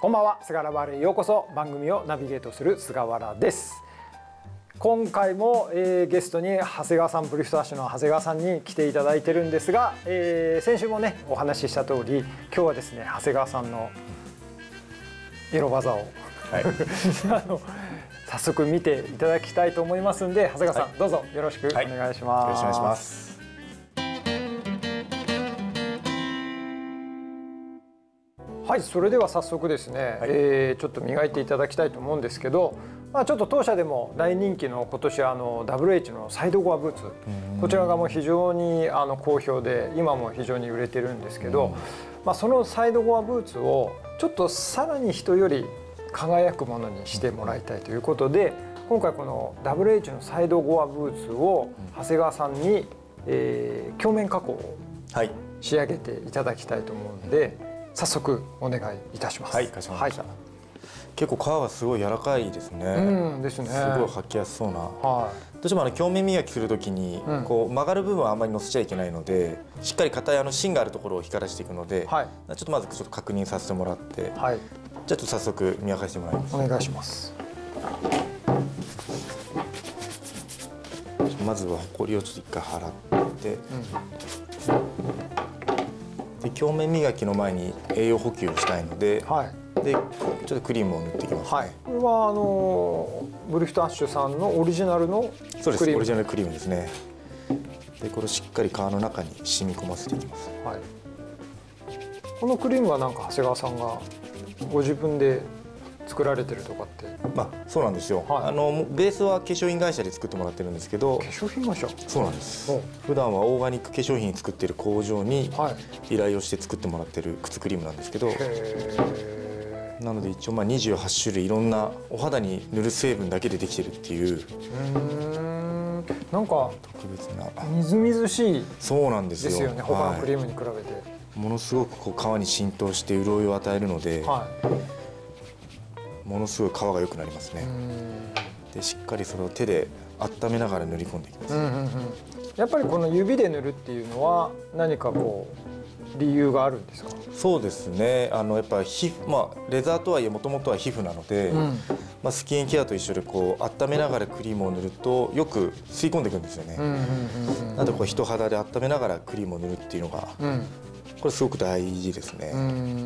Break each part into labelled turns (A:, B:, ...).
A: こんばんは、菅原バーへようこそ。番組をナビゲートする菅原です。今回も、ゲストに長谷川さん、ブリフトアッシュの長谷川さんに来ていただいてるんですが、先週もねお話しした通り、今日はですね長谷川さんのエロ技を、はい、早速見ていただきたいと思いますんで、長谷川さん、はい、どうぞよろしくお願いします。
B: よろしくお願いします。
A: はい、それでは早速ですね、はい、ちょっと磨いていただきたいと思うんですけど、ちょっと当社でも大人気の今年WH のサイドゴアブーツ、こちらがもう非常に好評で今も非常に売れてるんですけど、そのサイドゴアブーツをちょっとさらに人より輝くものにしてもらいたいということで、今回この WH のサイドゴアブーツを長谷川さんに、鏡面加工を仕上げていただきたいと思うので、早速お願いいたします。
B: はい、かしこまりました。結構皮がすごい柔らかいですね。
A: ですね。
B: すごい履きやすそうな。どうしても鏡面磨きするときに、こう曲がる部分はあんまり乗せちゃいけないので、しっかり硬い芯があるところを光らしていくので、ちょっとまずちょっと確認させてもらって、じゃあちょっと早速磨かせてもらいます。
A: お願いします。
B: まずはホコリをちょっと一回払って。で鏡面磨きの前に栄養補給をしたいので、でちょっとクリームを塗っていきます、ね。
A: これはブリフトアッシュさんのオリジナルのクリーム。
B: そうです、オリジナルクリームですね。でこれをしっかり皮の中に染み込ませていきます。
A: このクリームはなんか長谷川さんがご自分で作られてるとかって？
B: そうなんですよ。ベースは化粧品会社で作ってもらってるんですけど。
A: 化粧品会社？そう
B: なんです。普段はオーガニック化粧品作ってる工場に依頼をして作ってもらってる靴クリームなんですけど。なので一応28種類いろんなお肌に塗る成分だけでできてるっていう。
A: なんか
B: 特別な。
A: みずみずしい。
B: そうなんですよ。
A: ですよね。他のクリームに比べて。
B: ものすごくこう皮に浸透して潤いを与えるので。ものすごい皮が良くなりますね。でしっかりそれを手で温めながら塗り込んでいきます。
A: やっぱりこの指で塗るっていうのは何かこう理由があるんですか？
B: そうですね。やっぱレザーとはいえもともとは皮膚なので、スキンケアと一緒でこう温めながらクリームを塗るとよく吸い込んでいくんですよね。なのでこう人肌で温めながらクリームを塗るっていうのが、これすごく大事ですね。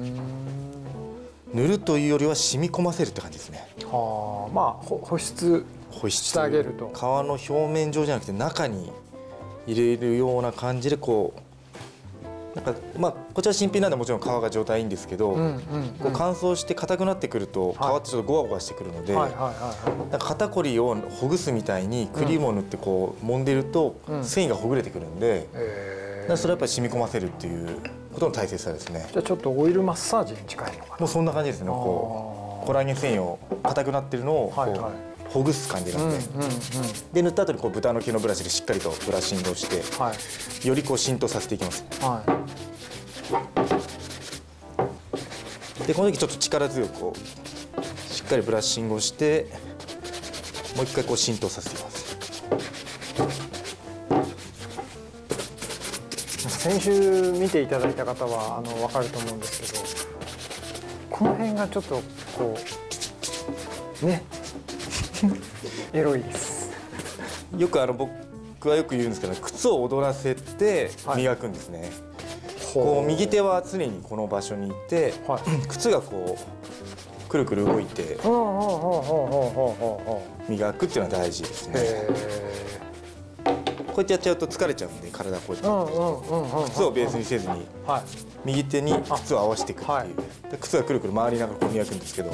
B: 塗るというよりは染み込ませるって感じですね。
A: 保湿してあげると。
B: 皮の表面上じゃなくて中に入れるような感じでこうこちら新品なんでもちろん皮が状態いいんですけど、こう乾燥して硬くなってくると皮ってちょっとゴワゴワしてくるので、肩こりをほぐすみたいにクリームを塗ってこう揉んでると繊維がほぐれてくるんで、それはやっぱり染み込ませるっていうことの大切さですね。
A: じゃあちょっとオイルマッサージに近いのかな。
B: もうそんな感じですね。こうコラーゲン繊維を硬くなってるのをこうほぐす感じなんで、で塗った後にこう豚の毛のブラシでしっかりとブラッシングをして、よりこう浸透させていきます。でこの時ちょっと力強くこうしっかりブラッシングをしてもう一回こう浸透させていきます。
A: 先週見ていただいた方は分かると思うんですけど、この辺がちょっとこうねエロいです。
B: よく僕はよく言うんですけど、靴を踊らせて磨くんですね。こう右手は常にこの場所にいて、靴がこうくるくる動いて磨くっていうのは大事ですね。こうやってやっちゃうと疲れちゃうんで、体こうやって靴をベースにせずに右手に靴を合わせていくっていう、で靴がくるくる回りながらこう磨くんですけど、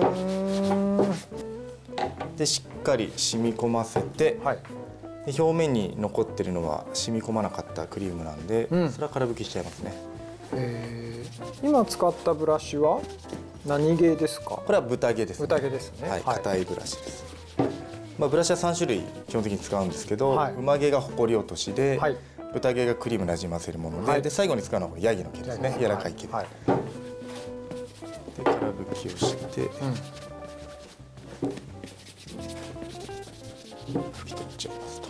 B: でしっかり染み込ませて、で表面に残ってるのは染み込まなかったクリームなんで、それは空拭きしちゃいますね。
A: 今使ったブラシは何毛ですか？
B: これは豚毛ですね。
A: 豚毛ですね。
B: 硬いブラシです。ブラシは3種類基本的に使うんですけど、馬毛がほこり落としで、豚毛がクリームなじませるもので、最後に使うのはヤギの毛ですね。柔らかい毛で。で空拭きをして、拭き取っちゃいますと。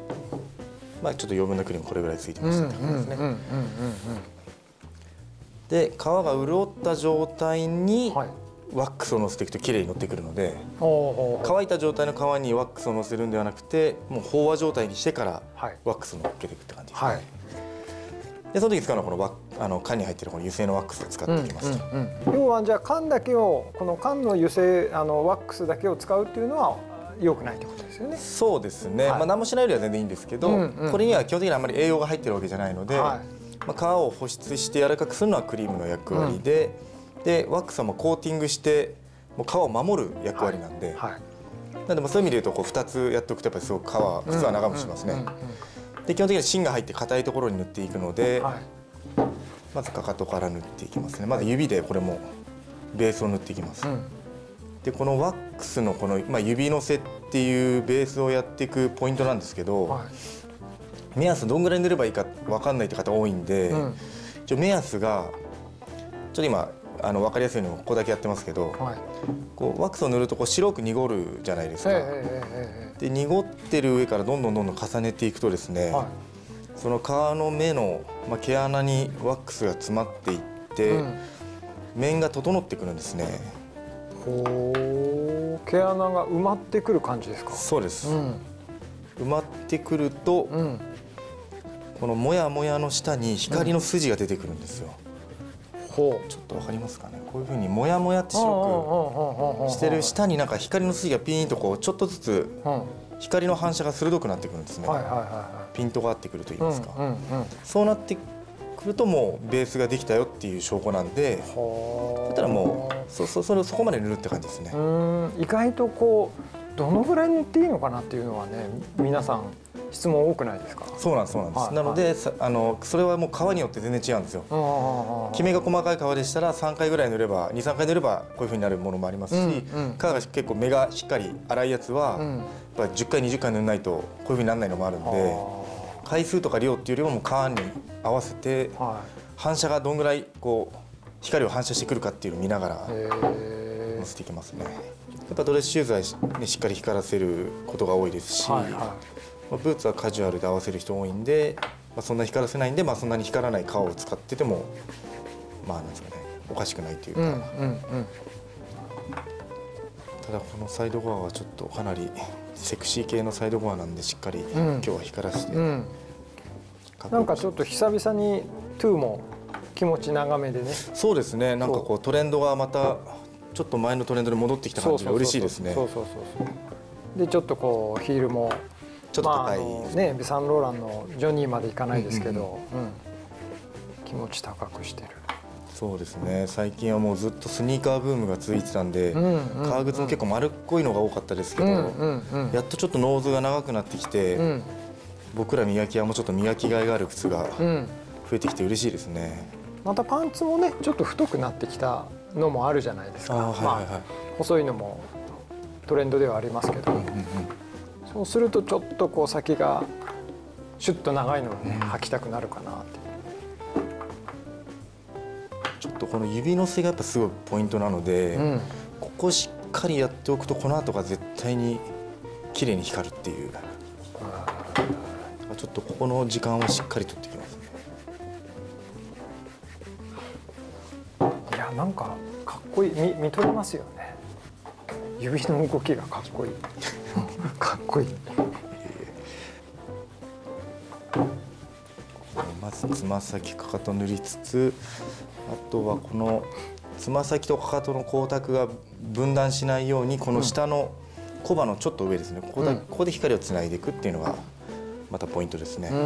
B: ちょっと余分なクリームこれぐらいついてますって感じですね。 で皮が潤った状態に
A: はい、
B: ワックスをのせていくと綺麗に乗ってくるので、
A: おー
B: 乾いた状態の皮にワックスをのせるんではなくて、もう飽和状態にしてから
A: はい
B: ワックスをのっけていくって感じですね。
A: はい、
B: でその時使うのはこの缶に入ってるこの油性のワックスを使っていきますと。
A: 要はじゃあ缶だけをこの缶の油性ワックスだけを使うっていうのは良くないってことですよね。
B: そうですね、
A: はい、
B: まあ何もしないよりは全然いいんですけど、これには基本的にあまり栄養が入ってるわけじゃないので、まあ、皮を保湿して柔らかくするのはクリームの役割で、でワックスはもうコーティングしてもう皮を守る役割なんで、なのでまあそういう意味で言うと2つやっておくとやっぱりすごく靴は長持ちしますね。で基本的には芯が入って硬いところに塗っていくので、まずかかとから塗っていきますね。まず指でこれもベースを塗っていきます。でこのワックスのこの、まあ、指のせっていうベースをやっていくポイントなんですけど、目安どんぐらい塗ればいいか分かんないって方多いんで、目安がちょっと今分かりやすいのをここだけやってますけど、こうワックスを塗るとこう白く濁るじゃないですか。で濁ってる上からどんどん重ねていくとですね、その皮の目の、まあ、毛穴にワックスが詰まっていって、面が整ってくるんですね。
A: 毛穴が埋まってくる感じですか？
B: そうです、埋まってくると、このモヤモヤの下に光の筋が出てくるんですよ。ちょっとわかりますかね。こういうふうにモヤモヤって白くしてる下になんか光の筋がピーンとこうちょっとずつ光の反射が鋭くなってくるんですね。ピントが合ってくると言いますか。そうなってくるともうベースができたよっていう証拠なんで、そしたらもうそこまで塗るって感じですね。
A: 意外とこうどのぐらい塗っていいのかなっていうのはね、皆さん質問多くないですか？
B: そうなんです。なのでそれはもう皮によって全然違うんですよ。きめが細かい皮でしたら3回ぐらい塗れば23回塗ればこういうふうになるものもありますし、皮が結構目がしっかり粗いやつはやっぱ10回20回塗らないとこういうふうにならないのもあるんで、回数とか量っていうよりも皮に合わせて反射がどんぐらいこう光を反射してくるかっていうのを見ながらのせていきますね。やっぱドレスシューズは、ね、しっかり光らせることが多いですし、ブーツはカジュアルで合わせる人多いんで、そんな光らせないんで、そんなに光らない革を使っててもなんですかね、おかしくないというか。ただこのサイドゴアはちょっとかなりセクシー系のサイドゴアなんで、しっかり今日は光らせて、
A: なんかちょっと久々にトゥーも気持ち長めでね。
B: そうですね。なんかこうトレンドがまたちょっと前のトレンドで戻ってきた感じが嬉しいですね。でちょっとこうヒールもちょっと高い
A: ね、サンローランのジョニーまでいかないですけど、気持ち高くしてる。
B: そうですね。最近はもうずっとスニーカーブームが続いてたんで、革靴も結構丸っこいのが多かったですけど、やっとちょっとノーズが長くなってきて、僕ら磨き屋もちょっと磨きがいがある靴が増えてきて嬉しいですね。
A: またパンツもねちょっと太くなってきたのもあるじゃないですか。細いのもトレンドではありますけど、そうするとちょっとこう先がシュッと長いのをね履きたくなるかなって。
B: ちょっとこの指のせがやっぱすごいポイントなので、ここしっかりやっておくとこの後が絶対に綺麗に光るっていう。ちょっとここの時間をしっかりとってきますね。
A: いやなんかかっこいい、見とれますよね。指の動きがかっこいいかっこいい。
B: まずつま先かかと塗りつつ、あとはこのつま先とかかとの光沢が分断しないようにこの下の小刃のちょっと上ですね、ここで光をつないでいくっていうのがまたポイントですね。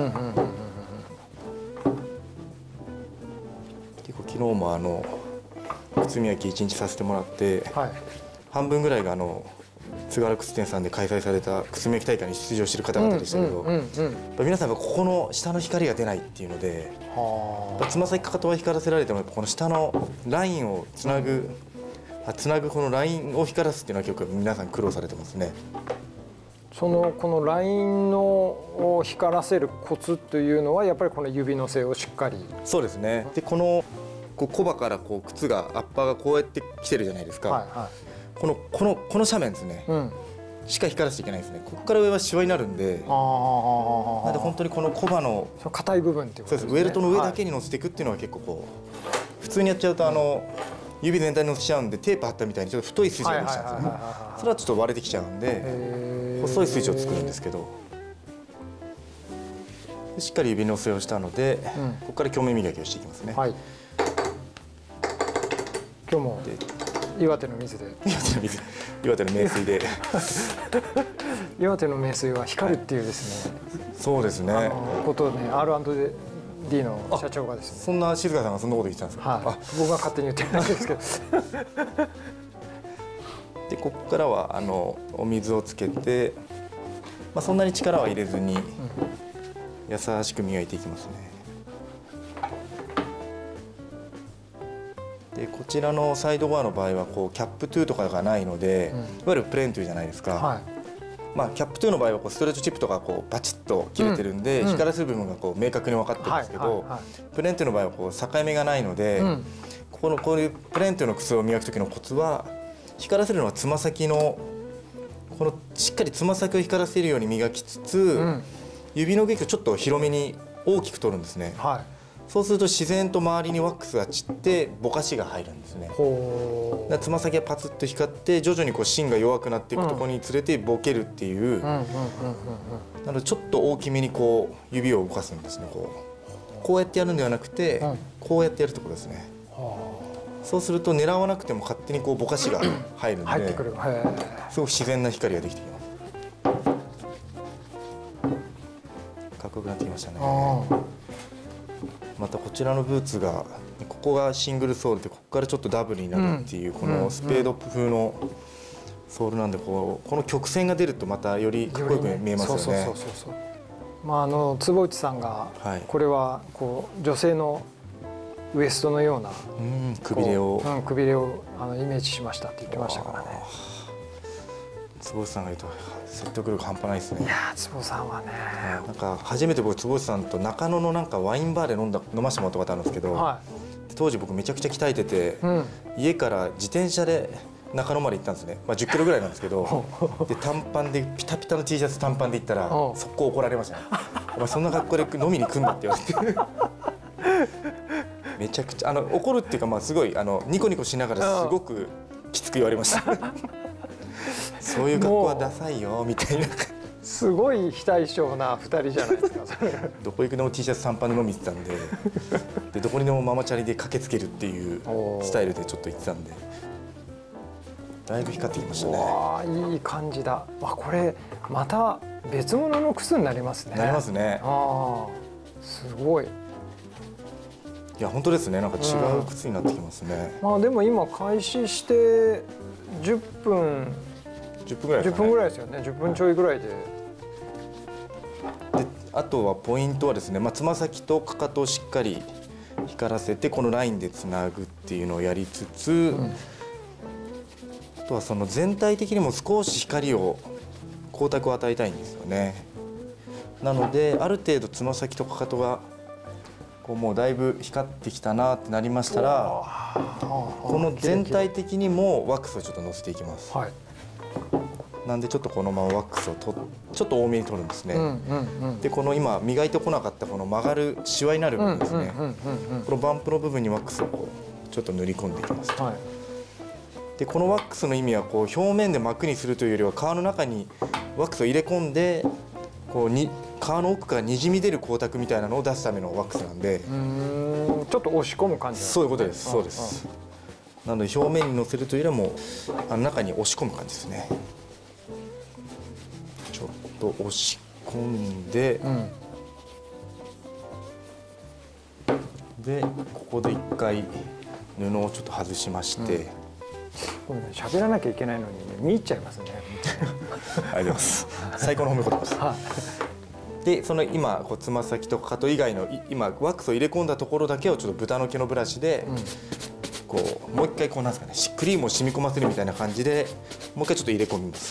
B: 結構昨日も靴磨き1日させてもらって、半分ぐらいが津軽靴店さんで開催された靴磨き大会に出場している方々でしたけど、皆さんがここの下の光が出ないっていうので、つま先かかとは光らせられてもこの下のラインをつなぐこのラインを光らすっていうのは結構皆さん苦労されてますね。
A: このラインを光らせるコツというのはやっぱりこの指のせをしっかり。
B: そうですね。でこの小刃から靴がアッパーがこうやって来てるじゃないですか。この斜面ですね、しか光らせていけないですね。ここから上はシワになるんで、なので本当にこの小刃の
A: 硬い部分っていうことですね。
B: ウェルトの上だけに乗せていくっていうのは結構こう普通にやっちゃうと指全体に乗せちゃうんでテープ貼ったみたいにちょっと太い筋ができちゃうんですよね。それはちょっと割れてきちゃうんで細い筋を作るんですけど、しっかり指のせをしたので、ここから鏡面磨きをしていきますね。はい、
A: 今日も岩手の水で
B: 岩手の名水で
A: 岩手の名水は光るっていうですね、
B: そうですね、
A: ことをね R&D の社長がですね、
B: そんな静香さんがそんなこと言ってたんですか。
A: はい、僕が勝手に言ってるだけですけど
B: でここからはお水をつけて、そんなに力は入れずに優しく磨いていきますね。でこちらのサイドバーの場合はこうキャップトゥーとかがないので、いわゆるプレーントゥーじゃないですか。はい、キャップトゥーの場合はこうストレートチップとかこうバチッと切れてるんで、光らせる部分がこう明確に分かってるんですけど、プレーントゥーの場合はこう境目がないので、こういうプレーントゥーの靴を磨く時のコツは、光らせるのはつま先のこのしっかりつま先を光らせるように磨きつつ、指の動きをちょっと広めに大きく取るんですね。はい、そうすると自然と周りにワックスが散ってぼかしが入るんですね。つま先がパツッと光って徐々にこう芯が弱くなっていくところにつれてボケるっていう、なのでちょっと大きめにこう指を動かすんですね。こうやってやるんではなくて、こうやってやるってことですね。そうすると狙わなくても勝手にこうぼかしが入るので、すごく自然な光ができてきます。かっこよくなってきましたね。またこちらのブーツがここがシングルソールでここからちょっとダブルになるっていうこのスペード風のソールなんで、この曲線が出るとまたよりかっこよく見えますよね。
A: 坪内さんがこれはこう女性のウエストのような
B: くびれを
A: イメージしましたって言ってましたからね。
B: 坪内さんが言うと説得力半端ないですね。
A: いや坪さんはね、
B: なんか初めて僕坪内さんと中野のなんかワインバーで飲ませてもらったことあるんですけど、当時僕めちゃくちゃ鍛えてて、家から自転車で中野まで行ったんですね。10キロぐらいなんですけど、で短パンでピタピタの T シャツ短パンで行ったら速攻怒られましたね。お前そんな格好で飲みに来んなって言われてめちゃくちゃ怒るっていうか、すごいニコニコしながらすごくきつく言われましたそういう格好はダサいよみたいな。
A: すごい非対称な2人じゃないですか
B: どこ行くでも T シャツ短パンで飲みに行ってたんで、どこにでもママチャリで駆けつけるっていうスタイルでちょっと行ってたんで、だいぶ光ってきましたね。
A: わー、いい感じだ。これまた別物の靴になりますね。
B: なりますね。
A: すごい。
B: いや本当ですね。なんか違う靴になってきますね。
A: でも今開始して10分ぐらいですよね。10分ちょいぐらいで。
B: あとはポイントはですね、つま先とかかとをしっかり光らせてこのラインでつなぐっていうのをやりつつ、あとはその全体的にも少し光を光沢を与えたいんですよね。なのである程度つま先とかかとがもうだいぶ光ってきたなってなりましたら、この全体的にもワックスをちょっとのせていきます。なんでちょっとこのままワックスをちょっと多めに取るんですね。でこの今磨いてこなかったこの曲がるシワになる部分ですね、このバンプの部分にワックスをちょっと塗り込んでいきます。でこのワックスの意味は表面で膜にするというよりは、皮の中にワックスを入れ込んで皮の奥からにじみ出る光沢みたいなのを出すためのワックスなんで、
A: ちょっと押し込む感じ。
B: そういうことです。そうです。なので表面にのせるというよりはもう中に押し込む感じですね。ちょっと押し込んで、でここで一回布をちょっと外しまして、
A: 喋らなきゃいけないのに見入っちゃいますね。
B: ありがとうございます。最高の褒め言葉です。でその今つま先とかかと以外の今ワックスを入れ込んだところだけをちょっと豚の毛のブラシでもう一回なんですかね、クリームを染み込ませるみたいな感じでもう一回ちょっと入れ込みます。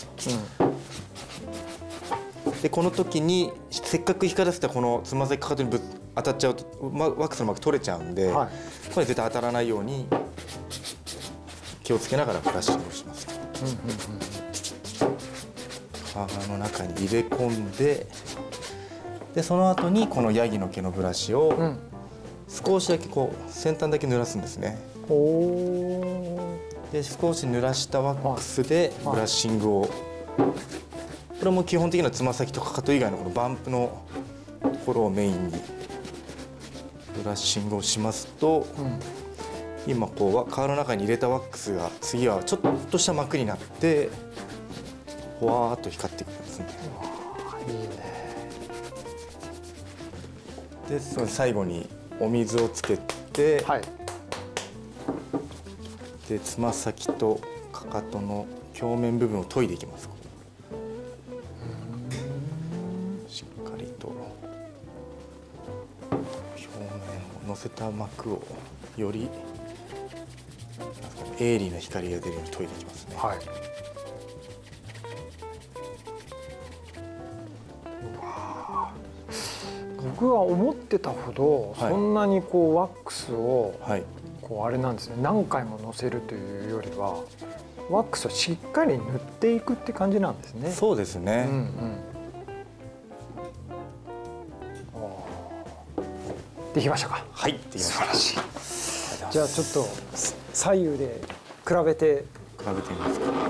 B: でこの時にせっかく光らせたこのつま先かかとに当たっちゃうとワックスの膜取れちゃうんで、これ絶対当たらないように気をつけながらブラッシングをします。皮の中に入れ込んで、その後にこのヤギの毛のブラシを少しだけ先端だけ濡らすんですね。
A: おお。
B: で少し濡らしたワックスでブラッシングを、これも基本的なつま先とかかと以外のこのバンプのところをメインにブラッシングをしますと、今こう革の中に入れたワックスが次はちょっとした膜になってほわーっと光ってくるんですね。
A: いいね。
B: でその最後にお水をつけて、
A: はい。
B: でつま先とかかとの表面部分を研いでいきます。しっかりと表面を乗せた膜をより鋭利な光が出るように研いでいきますね。
A: はい。僕は思ってたほど、そんなにこうワックスを、こうあれなんですね、何回ものせるというよりはワックスをしっかり塗っていくって感じなんですね。
B: そうですね。
A: できましたか。
B: はい、できました。
A: 素晴らしい。じゃあちょっと左右で比べて
B: みますか。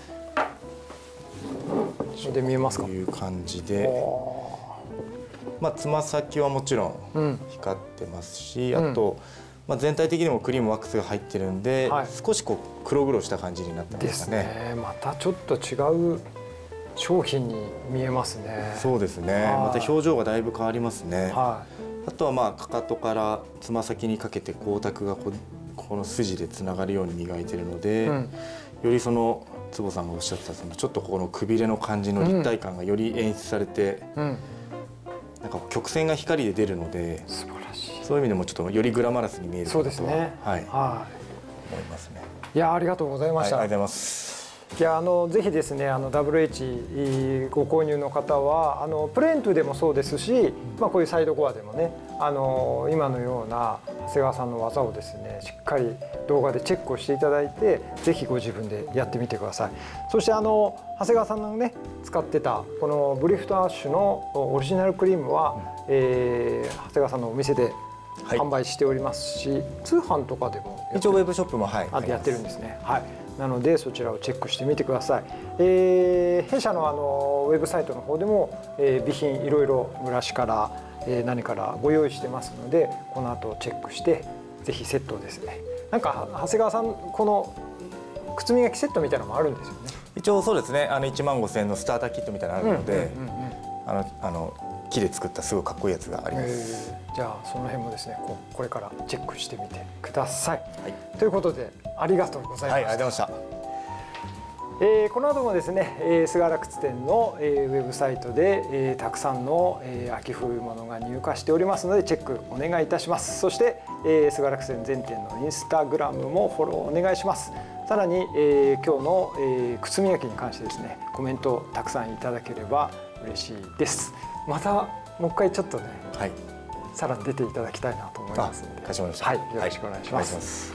A: で見えますか。
B: こういう感じで、まあつま先はもちろん光ってますし、あとまあ全体的にもクリームワックスが入ってるんで、少しこう黒々した感じになってますかね。
A: ですね。またちょっと違う商品に見えますね。
B: そうですね。また表情がだいぶ変わりますね。あとはまあかかとからつま先にかけて光沢がこの筋でつながるように磨いてるので、よりその坪さんがおっしゃってたそのちょっとこのくびれの感じの立体感がより演出されて、なんか曲線が光で出るので、
A: 素晴らしい。
B: そういう意味でもちょっとよりグラマラスに見えるかなとは、思いますね。
A: いや、ありがとうございました。
B: ありがとうございます。
A: いや、ぜひですね、WH ご購入の方はプレーントゥでもそうですし、まあ、こういうサイドコアでもね、今のような長谷川さんの技をですね、しっかり動画でチェックをしていただいて、ぜひご自分でやってみてください。そして長谷川さんのね使ってたこのブリフトアッシュのオリジナルクリームは、長谷川さんのお店で販売しておりますし、通販とかでも
B: 一応ウェブショップも
A: やってるんですね。なのでそちらをチェックしてみてください。弊社のウェブサイトの方でも、備品いろいろブラシから、何からご用意してますので、この後チェックしてぜひセットをですね、なんか長谷川さんこの靴磨きセットみたいなのもあるんですよね。
B: 一応そうですね。15000円のスターターキットみたいなのあるので、木で作ったすごいかっこいいやつがあります。
A: じゃあその辺もですね、これからチェックしてみてください。ということでありがとうございました。
B: ありがとうございました。
A: この後もですね、菅原靴店の、ウェブサイトで、たくさんの、秋冬物が入荷しておりますのでチェックお願いいたします。そして、菅原靴店全店のインスタグラムもフォローお願いします。さらに、今日の、靴磨きに関してですね、コメントをたくさんいただければ嬉しいです。またもう一回ちょっとね、さらに出ていただきたいなと思いますので、よろしくお願いします。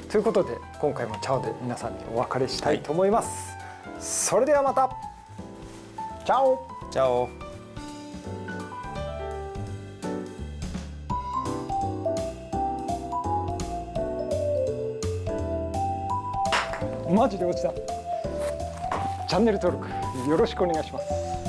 A: ということで今回もチャオで皆さんにお別れしたいと思います。それではまた。チャオ。
B: チャオ。
A: マジで落ちた。チャンネル登録よろしくお願いします。